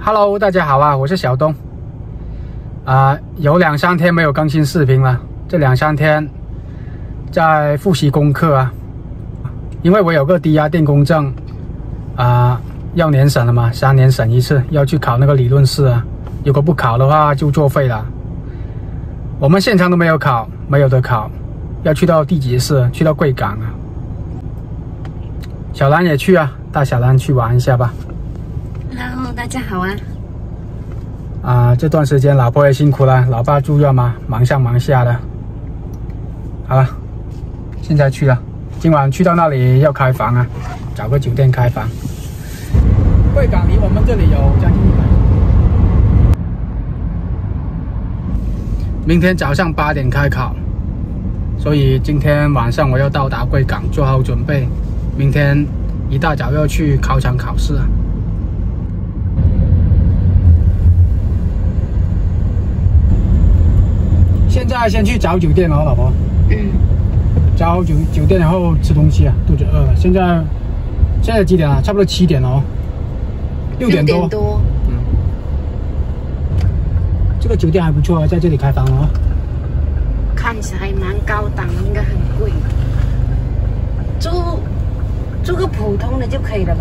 Hello， 大家好啊，我是小东。有2、3天没有更新视频了，这2、3天在复习功课啊，因为我有个低压电工证要年审了嘛，3年审一次，要去考那个理论试啊。如果不考的话就作废了。我们现场都没有考，没有得考，要去到地级市，去到贵港啊。小兰也去啊，带小兰去玩一下吧。 Hello， 大家好啊！ 这段时间老婆也辛苦了，老爸住院嘛，忙上忙下的。好了，现在去了，今晚去到那里要开房啊，找个酒店开房。贵港离我们这里有将近100。明天早上8点开考，所以今天晚上我要到达贵港，做好准备，明天一大早要去考场考试。现在先去找酒店哦，老婆。找酒店，然后吃东西啊，肚子饿了。现在几点啊？差不多7点哦，6点多。这个酒店还不错啊，在这里开房哦。 看起来还蛮高档，应该很贵。住个普通的就可以了吧？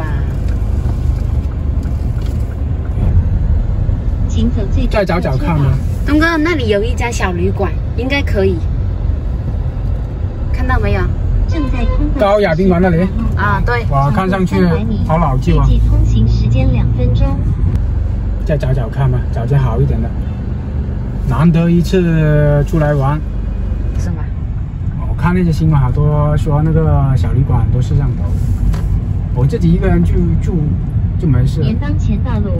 请走最再找找看嘛。 东哥，那里有一家小旅馆，应该可以。看到没有？ 正在通过高雅宾馆那里啊，对。 哇，看上去好老旧啊。 预计通行时间2分钟。 再找找看嘛，找间好一点的。难得一次出来玩。 是吗？ 我看那些新闻，好多说那个小旅馆很多摄像头。我自己一个人住就没事。 沿当前道路。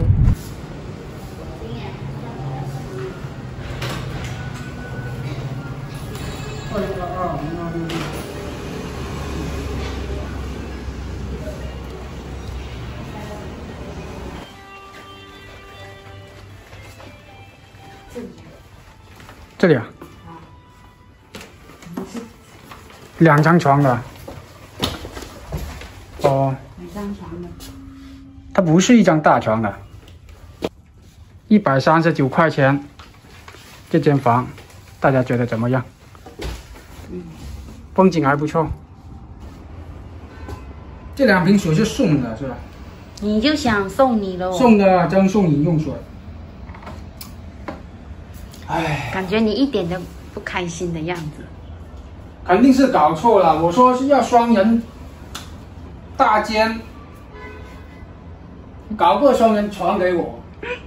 这里啊，2张床的。哦，2张床的。它不是一张大床的。139块钱，这间房，大家觉得怎么样？风景还不错。这2瓶水是送的，是吧？ 你就想送你喽？ 送的，真送饮用水。唉， 感觉你一点都不开心的样子。 肯定是搞错了。我说是要双人大间，搞个双人床给我。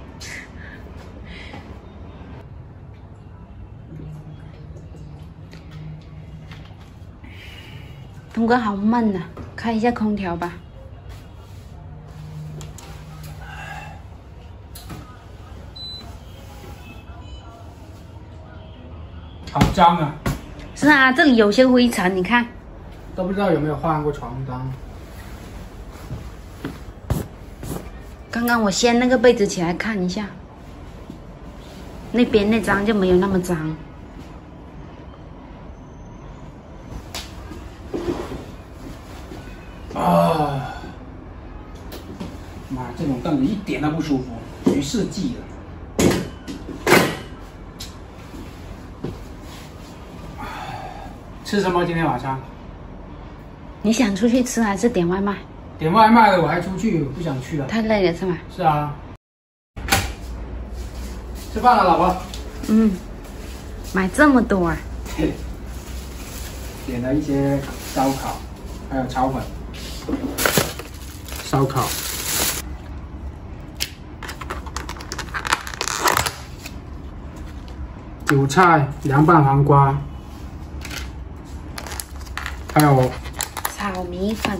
东哥好闷啊，开一下空调吧。 好脏啊！ 是啊，这里有些灰尘，你看。 都不知道有没有换过床单。 刚刚我掀那个被子起来看一下，那边那张就没有那么脏。 啊！妈，这种凳子一点都不舒服，与世纪了。吃什么？今天晚上？ 你想出去吃还是点外卖？ 点外卖的我还出去，不想去了。 太累了是吗？ 是啊。吃饭了，老婆。 买这么多啊？ 点了一些烧烤，还有炒粉。烧烤。韭菜、凉拌黄瓜。还有炒米粉，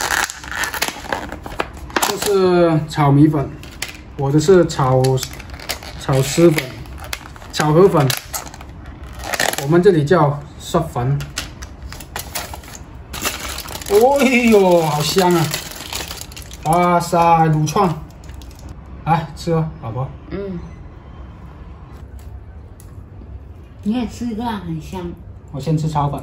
这是炒米粉，我的是炒丝粉、炒河粉，我们这里叫嗦粉。哎呦，好香啊！哇塞，卤串，来吃哦，老婆。 你也吃一个啊，很香。 我先吃炒粉。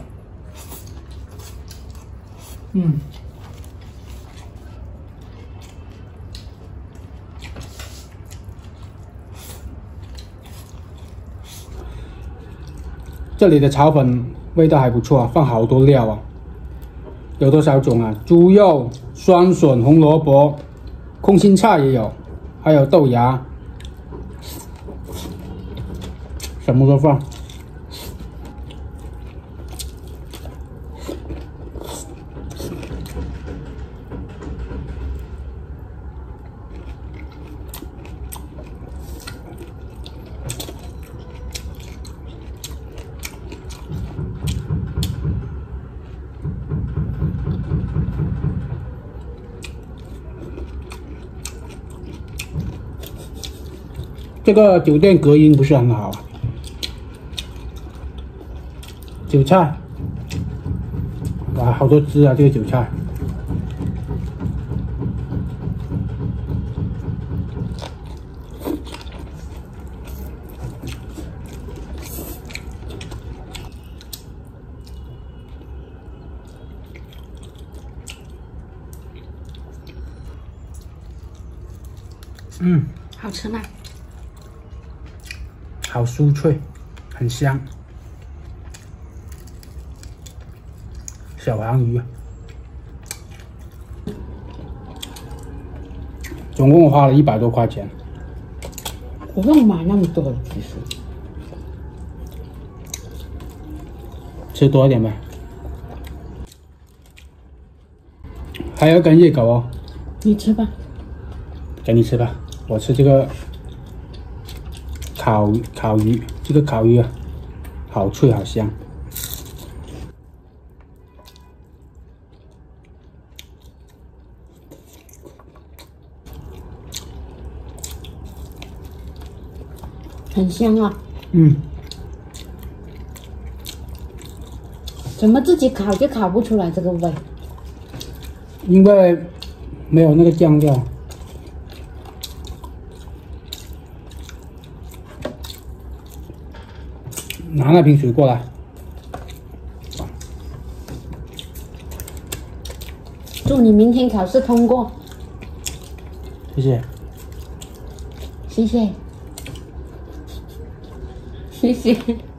这里的炒粉味道还不错啊，放好多料啊，有多少种啊？猪肉、酸笋、红萝卜、空心菜也有，还有豆芽，什么都放。这个酒店隔音不是很好啊。韭菜，哇，好多汁啊！这个韭菜。 好吃吗？ 好酥脆，很香。小黄鱼，总共花了100多块钱。 不用买那么多，其实。 吃多一点呗。还有一根热狗哦。 你吃吧。 给你吃吧，我吃这个烤鱼，这个烤鱼啊，好脆好香。 很香啊。怎么自己烤就烤不出来这个味？ 因为没有那个酱料。拿那瓶水过来。 祝你明天考试通过。 谢谢。 谢谢。谢谢。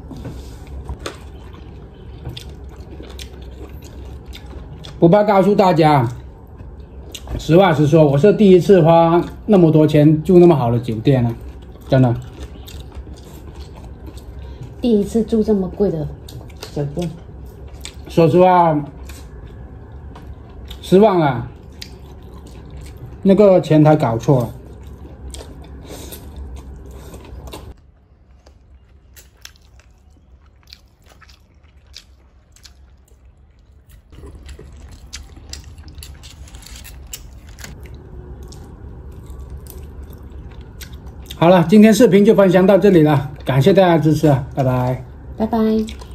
不怕告诉大家，实话实说，我是第一次花那么多钱住那么好的酒店啊，真的。 第一次住这么贵的酒店。 说实话，失望了，那个前台搞错了。好了，今天视频就分享到这里了，感谢大家支持啊，拜拜。 拜拜。